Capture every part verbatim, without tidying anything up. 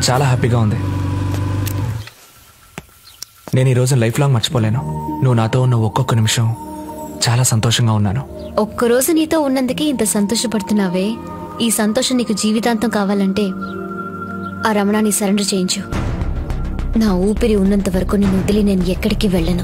చాలా హ్యాపీగా ఉంది. నేను ఈరోజు లైఫ్ లాంగ్ మర్చిపోలేను. నువ్వు నాతో ఉన్న ఒక్కొక్క నిమిషం చాలా సంతోషంగా ఉన్నాను. ఒక్కరోజు నీతో ఉన్నందుకే ఇంత సంతోషపడుతున్నావే. ఈ సంతోషం నీకు జీవితాంతం కావాలంటే ఆ రమణాన్ని సరెండర్ చేయించు. నా ఊపిరి ఉన్నంత వరకు నేను వదిలి నేను ఎక్కడికి వెళ్ళను.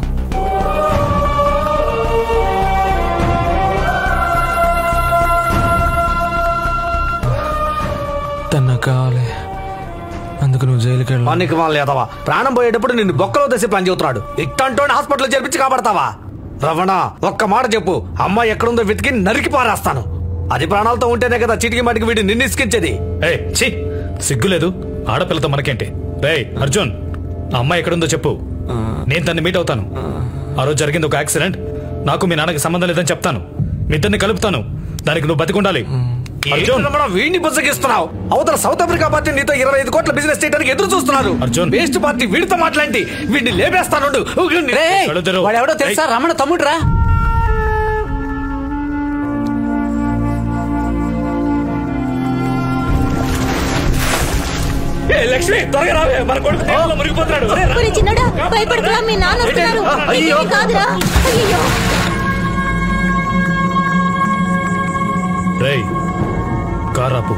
తన కావాలి, అందుకు నువ్వు జైలుకి వెళ్ళావా? ప్రాణం పోయేటప్పుడు నిన్ను బొక్కలో దశ ప్లాన్ చెబుతున్నాడు. ఇట్టంటో హాస్పిటల్ చేర్పించి కాపాడతావా? రమణ, ఒక్క మాట చెప్పు, అమ్మాయి ఎక్కడుందో వెతికి నరికి పారేస్తాను. అది ప్రాణాలతో ఉంటేనే కదా చిటికి మాటికి వీడిని నిన్ను ఇసుకించేది. సిగ్గులేదు? ఆడపిల్లతో మనకేంటి? రే అర్జున్, ఆ అమ్మాయి ఎక్కడుందో చెప్పు, నేను తన్ని మీట్ అవుతాను. ఆ రోజు జరిగింది ఒక యాక్సిడెంట్, నాకు మీ నాన్నకి సంబంధం లేదని చెప్తాను. మీ ఇద్దరిని కలుపుతాను. దానికి నువ్వు బతికుండాలి. వీడిని బుజ్జగిస్తున్నావు. అవతల సౌత్ ఆఫ్రికా పార్టీ నీతో ఇరవై ఐదు కోట్ల బిజినెస్ చేయడానికి ఎదురు చూస్తున్నారు. అర్జున్, వేస్ట్ పార్టీ వీడితో మాట్లాడి వీడిని లేపేస్తాను. వాడెవడో తెలుసా? రమణ తమ్ముడు రా. లక్ష్మి, త్వరగా రావే, మన కొడుకు మునిగిపోతున్నాడు. భయపడకురా, మీ నాన్న వస్తున్నారు. కాదురా, అయ్యో. రేయ్, కారాపు.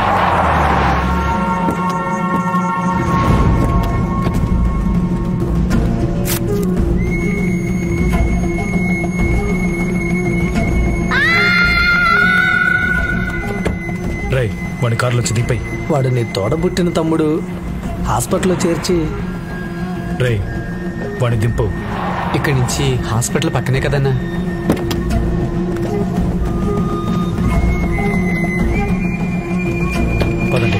రేయ్, వాడి కారులో వచ్చి దింపై. వాడు నీ తోడబుట్టిన తమ్ముడు. హాస్పిటల్లో చేర్చి. రేయ్, వాడిని దింపు. ఇక్కడి నుంచి హాస్పిటల్ పక్కనే కదన్నా. పదండి.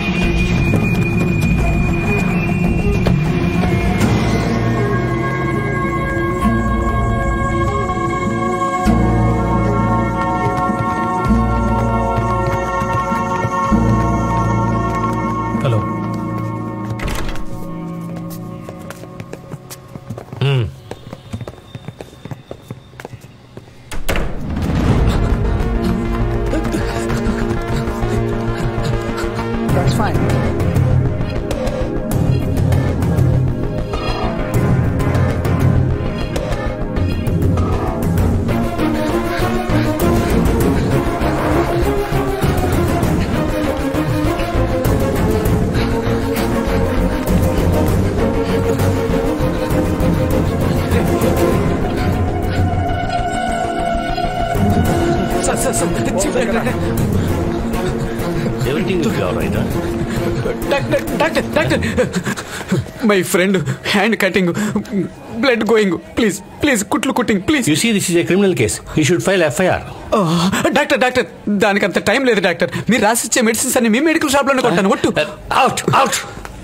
Hello. That's fine. Sir, sir, sir. Everything will be all right, huh? Doctor doctor doctor my friend hand cutting, blood going. Please please కుట్లు కుట్టింగ్ please. You see, this is a criminal case. You should file F I R. Doctor doctor దానికి అంత time లేదు doctor. మీరు రాసిచ్చే medicines అన్ని మీ medical shop లోనే కొట్టాను. ఒట్టు. Out out.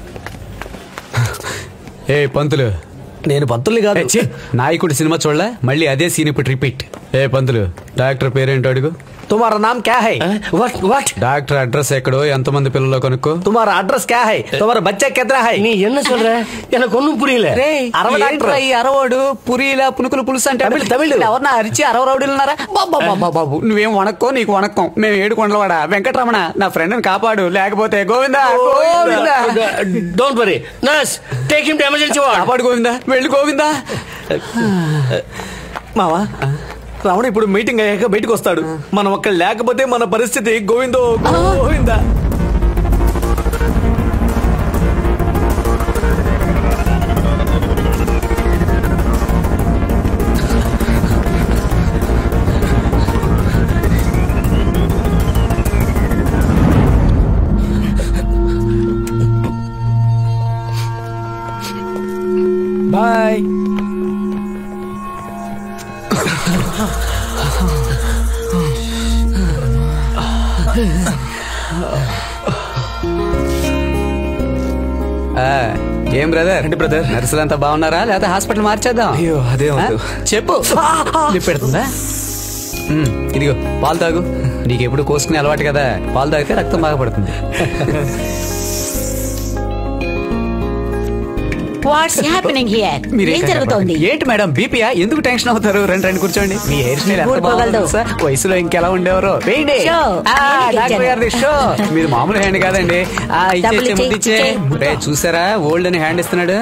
ఏ పంతులు, నేను పంతుల్ని కాదు. నాయకుడు సినిమా చూడలే, మళ్ళీ అదే సీన్ ఇప్పుడు రిపీట్. ఏ పంతులు, డాక్టర్ పేరేంటో అడుగు. తుమారా నామ్ క్యా హై? What? What? డాక్టర్ అడ్రస్ ఎక్కడో, ఎంతమంది పిల్లలు కనుక్కో. తుమారా అడ్రస్ క్యా హై? తుమారా బచ్చా కితనా హై? நீ என்ன சொல்ற? எனக்கு ஒண்ணும் புரியல. అరవ డాక్టర్ ఈ అరవోడు పురీలా పునుకులు పులుసు అంటే తమిళ తమిళ ఎవరన్నా అరిచి అరవ రౌడీలు ఉన్నారా? బాబా బాబు, నువ్వేం వణక్కో, నీకు వణక్కం. మేము ఏడు కొండలవాడ వెంకటరమణ, నా ఫ్రెండ్ ని కాపాడు, లేకపోతే Govinda Govinda. Don't worry. Nurse, take him to emergency ward. కాపాడు గోవిందా, వెళ్ళి గోవిందా. మావా, రమణ ఇప్పుడు మీటింగ్ అయ్యాక బయటకు వస్తాడు. మనం ఒక్క లేకపోతే మన పరిస్థితి గోవిందో గోవిందా. బాయ్. ఏం బ్రదర్? ఏంటి బ్రదర్? నర్సులంతా బాగున్నారా, లేకపోతే హాస్పిటల్ మార్చేద్దాం? అయ్యో అదే చెప్పు. పెడుతుందా? ఇదిగో పాలు తాగు. నీకు ఎప్పుడు కోసుకునే అలవాటు కదా, పాలు తాగితే రక్తం బాగా పడుతుంది. వాట్స్ హ్యాపెనింగ్ హియర్ మీరే ఏం జరుగుతోంది? ఏంటి మేడం బీపీయా? ఎందుకు టెన్షన్ అవుతారు? రండి రండి కూర్చోండి. మీ హెయిర్ స్టైల్ ఎంత ఊరుకోగలదు. బాగుంది సార్. వయసులో ఇంకెలా ఉండేవారు? వేయండి. షో. ఆ, నేను డాక్టర్ ఇచ్చాను. గారిది షో. మీరు మామూలు హ్యాండ్ కాదండి. ఆ, ఇచ్చే డబ్బులు ఇచ్చే, ముందు ఇచ్చే, ఇచ్చే. ఇచ్చే. రే, చూసారా ఓల్డ్ అని హ్యాండ్ ఇస్తున్నాడు.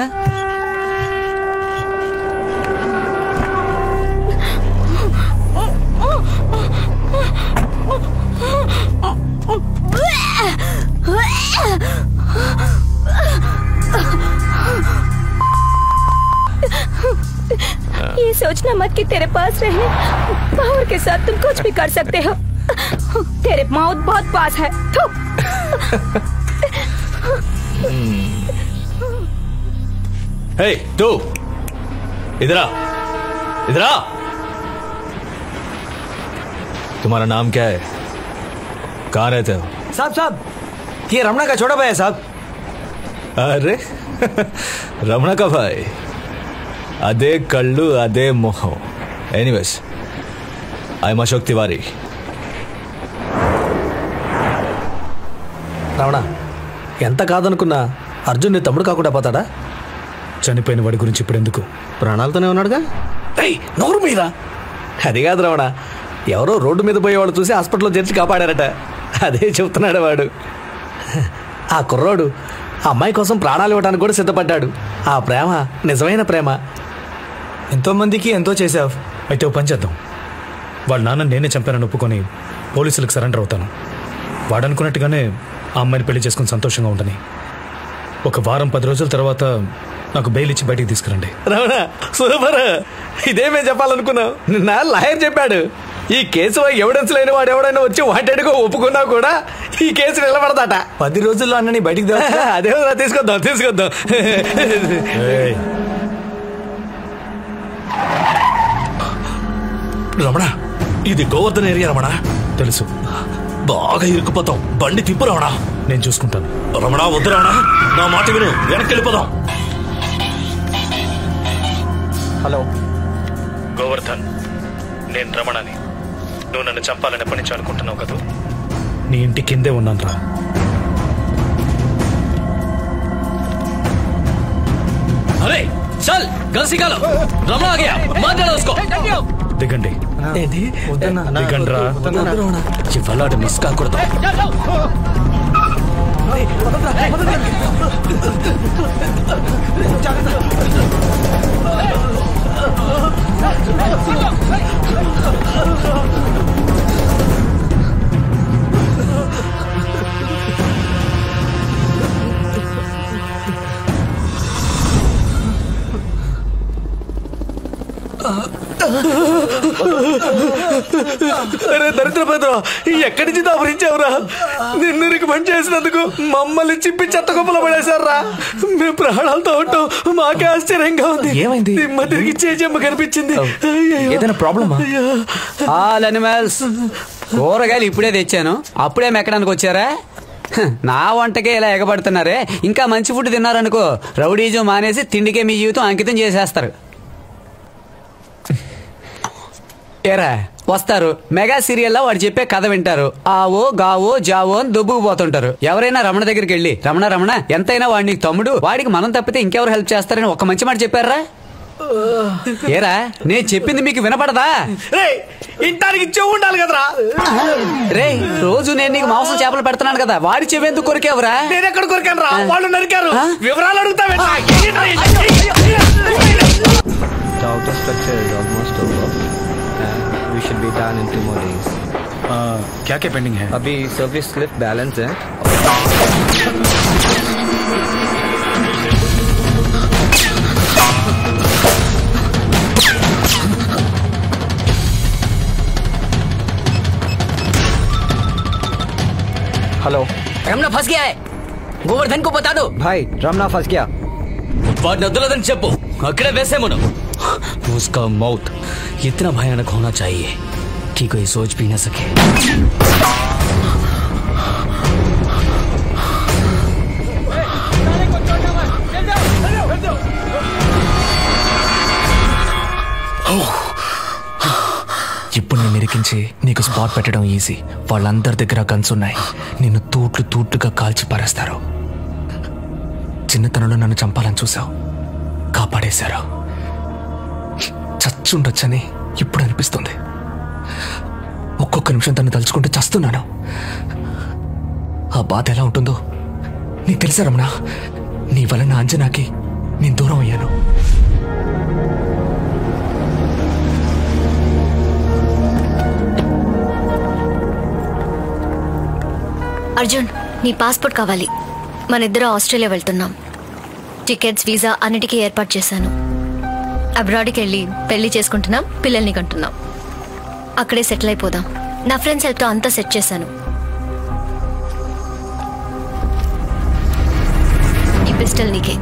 ये सोचना मत कि तेरे पास रहने पावर के साथ तुम कुछ भी कर सकते हो। तेरे मौत बहुत पास है। थू। हे तू इधर आ, इधर आ। तुम्हारा नाम क्या है? कहाँ रहते हो? साहब साहब ये रमणा का छोटा भाई है साहब। अरे रमणा का भाई, అదే కళ్ళు అదే మొహం. Anyways I'm Ashok Tiwari. రమణ ఎంత కాదనుకున్నా అర్జున్ నీ తమ్ముడు కాకుండా పోతాడా? చనిపోయిన వాడి గురించి ఇప్పుడు ఎందుకు? ప్రాణాలతోనే ఉన్నాడుగా. ఏయ్, నోరు మీద. అది కాదు రమణ, ఎవరో రోడ్డు మీద పోయేవాడు చూసి హాస్పిటల్లో చేర్చి కాపాడారట. అదే చెప్తున్నాడు వాడు. ఆ కుర్రోడు ఆ అమ్మాయి కోసం ప్రాణాలు ఇవ్వడానికి కూడా సిద్ధపడ్డాడు. ఆ ప్రేమ నిజమైన ప్రేమ. ఎంతో మందికి ఎంతో చేసావు. అయితే ఓ పని చేద్దాం, వాళ్ళ నాన్న నేనే చంపానని ఒప్పుకొని పోలీసులకు సరెండర్ అవుతాను. వాడనుకున్నట్టుగానే ఆ అమ్మాయిని పెళ్లి చేసుకుని సంతోషంగా ఉండని. ఒక వారం పది రోజుల తర్వాత నాకు బెయిల్ ఇచ్చి బయటికి తీసుకురండి. రమణ సూపర్. ఇదేమే చెప్పాలనుకున్నావు? నిన్న లాయర్ చెప్పాడు, ఈ కేసు ఎవిడెన్స్ లేని వాడు ఎవడైనా వచ్చి వాంటెడ్గా ఒప్పుకున్నా కూడా ఈ కేసు నిలబడతాట. పది రోజుల్లో అన్నని బయటికి అదే తీసుకొద్దాం తీసుకొద్దాం. ఏయ్, రమణ ఇది గోవర్ధన్ ఏరియా రమణ. తెలుసు. బాగా ఇరుక్కుపోతాం. బండి తిప్పు రమణ. నేను చూసుకుంటాను. రమణ వద్దు రమణ, నా మాట విను, వెనక్కి వెళ్ళిపోదాం. హలో గోవర్ధన్, నేను రమణని. నువ్వు నన్ను చంపాలని ఎప్పటి నుంచి అనుకుంటున్నావు కదా? నీ ఇంటి కిందే ఉన్నాను రా. अरे चल गलती का लो रमणा आ गया मार डालो उसको దిగండి దిగండి రా. ఇవాళ మిస్ కాకూడదు. అరే దరిద్ర భద్ర, ఎక్కడి నుంచి దాపరించావురా? నిన్ను రికమెండ్ చేసినందుకు మమ్మల్ని చిప్పి చెత్త కుప్పలో పడేశారా? మేము ప్రాణాలతో ఉంటాం. మాకే ఆశ్చర్యంగా ఉంది. ఏమైంది? దిమ్మ తిరిగి చేజమ్మ కనిపించింది. ఏదైనా ప్రాబ్లమా? ఆల్ అనిమల్స్ కూరగాయలు ఇప్పుడే తెచ్చాను, అప్పుడే మెక్కడానికి వచ్చారా? హ, నా వంటకే ఇలా ఎగబడుతున్నారే. ఇంకా మంచి ఫుడ్ తిన్నారనుకో, రౌడీజం మానేసి తిండికే మీ జీవితం అంకితం చేసేస్తారు. ఏరా వస్తారు, మెగా సీరియల్లో వాడు చెప్పే కథ వింటారు, ఆవో గావో జావో అని దుబ్బుకుపోతుంటారు. ఎవరైనా రమణ దగ్గరికి వెళ్ళి రమణ రమణ ఎంతైనా వాడిని తమ్ముడు, వాడికి మనం తప్పితే ఇంకెవరు హెల్ప్ చేస్తారని ఒక మంచి మాట చెప్పారా? ఏరా నేను చెప్పింది మీకు వినపడదా? ఇంటానికి చెవు ఉండాలి కదరా. రే రోజు నేను నీకు మాంసం చేపలు పెడుతున్నాను కదా, వాడి చెవెందుకు కొరికేవరా? నేను ఎక్కడ కొరికాను రా? వాళ్ళు నరికారు. వివరాలు అడుగుతావే? The outer structure is almost over. Uh, we should be done in two more days. क्या क्या पेंडिंग है? अभी सर्विस स्लिप बैलेंस है. हेलो रमणा फंस गया है, गोवर्धन को बता दो. भाई, रमना फंस गया. వాడిని వదలదని చెప్పు, అక్కడే వేసేమను. उसका मौत इतना भयानक होना चाहिए कि कोई सोच भी न सके. ఇప్పుడు నిన్ను ఇరికించి నీకు స్పాట్ పెట్టడం ఈజీ. వాళ్ళందరి దగ్గర గన్స్ ఉన్నాయి. నిన్ను తూట్లు తూట్లుగా కాల్చి పారేస్తారు. చిన్నతనంలో నన్ను చంపాలని చూసావు, కాపాడేశారు. చచ్చుండొచ్చని ఇప్పుడు అనిపిస్తుంది. ఒక్కొక్క నిమిషం తను తలుచుకుంటే చస్తున్నాను. ఆ బాధ ఎలా ఉంటుందో నీకు తెలుసా రమణ? నీ వలన అంజనాకి నేను దూరం అయ్యాను. అర్జున్, నీ పాస్పోర్ట్ కావాలి. మన ఇద్దరు ఆస్ట్రేలియా వెళ్తున్నాం. టికెట్స్, వీసా అన్నిటికీ ఏర్పాటు చేశాను. అబ్రాడ్కి వెళ్ళి పెళ్లి చేసుకుంటున్నాం, పిల్లల్ని కంటున్నాం. అక్కడే సెటిల్ అయిపోదాం. నా ఫ్రెండ్స్ హెల్ప్తో అంతా సెట్ చేశాను. ఈ పిస్టల్ నీకే.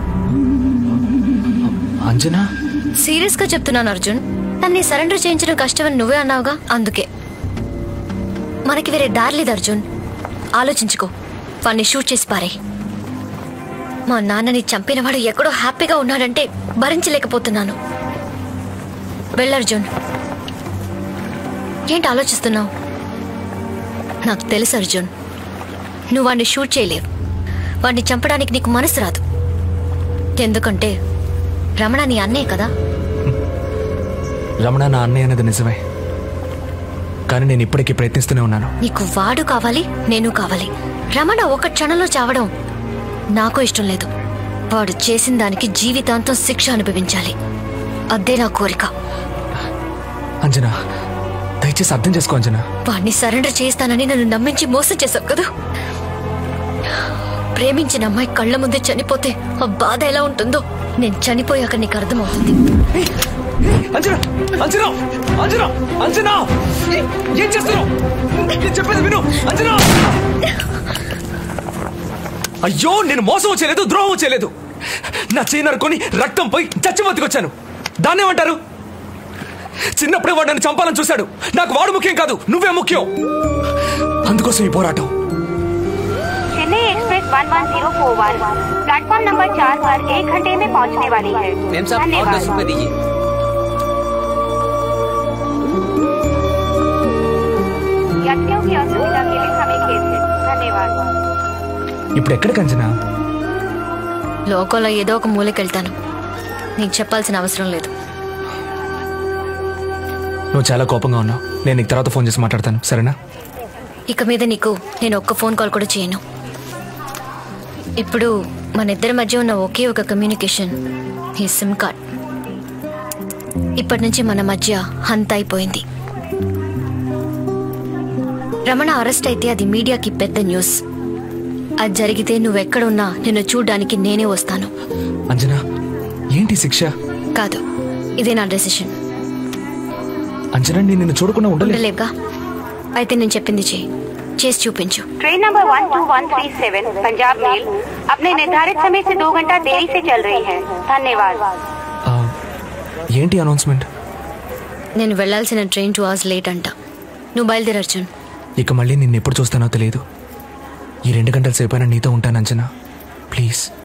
అంజనా, సీరియస్ గా చెప్తున్నాను అర్జున్. నన్ను సరెండర్ చేయించడం కష్టమని నువ్వే అన్నావుగా, అందుకే. మనకి వేరే దారి లేదు అర్జున్. ఆలోచించుకో. వాడిని షూట్ చేసి పారే. మా నాన్నని చంపినవాడు ఎక్కడో హ్యాపీగా ఉన్నాడంటే భరించలేకపోతున్నాను. వెళ్ళర్జున్. ఏంటి ఆలోచిస్తున్నావు? నాకు తెలుసు అర్జున్, నువ్వు వాడిని షూట్ చేయలేవు. వాడిని చంపడానికి నీకు మనసు రాదు. ఎందుకంటే రమణ నీ అన్నే కదా. రమణ నా అన్నయ్య అనేది నిజమే, కానీ నేను ఇప్పటికీ ప్రయత్నిస్తూనే ఉన్నాను. నీకు వాడు కావాలి, నేను కావాలి. రమణ ఒక క్షణంలో చావడం నాకు ఇష్టం లేదు. వాడు చేసిన దానికి జీవితాంతం శిక్ష అనుభవించాలి. అదే నా కోరిక. అంజనా, దయచేసి అర్థం చేసుకో అంజనా. వాడిని సరెండర్ చేస్తానని నన్ను నమ్మించి మోసం చేశావు కదా. ప్రేమించిన అమ్మాయి కళ్ళ ముందే చనిపోతే ఆ బాధ ఎలా ఉంటుందో నేను చనిపోయాక నీకు అర్థమవుతుంది. అంజనా, అంజనా, అంజనా, అంజనా, ఏం చేస్తున్నావు? నేను చెప్పేది విను అంజనా. అయ్యో, నేను మోసం చేయలేదు, ద్రోహం చేయలేదు. నా చేయి నరుకొని రక్తం పోయి చచ్చి బతికొచ్చాను. దాన్నేమంటారు? చిన్నప్పుడే వాడు నన్ను చంపాలని చూశాడు. నాకు వాడు ముఖ్యం కాదు, నువ్వే ముఖ్యం. అందుకోసం ఈ పోరాటం. Chennai Express one one zero four one platform number चार पर एक घंटे में पहुंचने वाली है. धन्यवाद. यात्रियों की असुविधा के लिए हमें खेद है. धन्यवाद. ఇప్పుడు ఎక్కడికి అంజనా? లోకంలో ఏదో ఒక మూలకెళ్తాను. నీకు చెప్పాల్సిన అవసరం లేదు. నువ్వు చాలా కోపంగా ఉన్నావు. నేను నీకు తర్వాత ఫోన్ చేసి మాట్లాడతాను, సరేనా? ఇక మీద నీకు నేను ఒక్క ఫోన్ కాల్ కూడా చేయను. ఇప్పుడు మన ఇద్దరి మధ్య ఉన్న ఒకే ఒక కమ్యూనికేషన్ ఈ సిమ్ కార్డ్. ఇప్పటి నుంచి మన మధ్య హంత అయిపోయింది. రమణ అరెస్ట్ అయితే అది మీడియాకి పెద్ద న్యూస్. అది జరిగితే నువ్వెక్కడున్నా నిన్ను చూడ్డానికి నేనే వస్తాను. అంజనా, ఏంటి శిక్ష? కాదు, ఇదే నా డెసిషన్. అంజనా, నేను నిన్ను చూడకుండా ఉండలేవుగా. అయితే నేను చెప్పింది చేయి, చేసి చూపించు. Train number one two one three seven Punjab Mail अपने निर्धारित समय से दो घंटा देरी से चल रही है. धन्यवाद. ఏంటి అనౌన్స్మెంట్? నేను వెళ్లాల్సిన ట్రైన్ టూ అవర్స్ లేట్ అంట. నువ్వు బయలుదేరు అర్జున్. ఇక మళ్ళీ నిన్ను ఎప్పుడు చూస్తానో తెలియదు. ఈ రెండు గంటల సేపైనా నీతో ఉంటాను అంజనా, ప్లీజ్.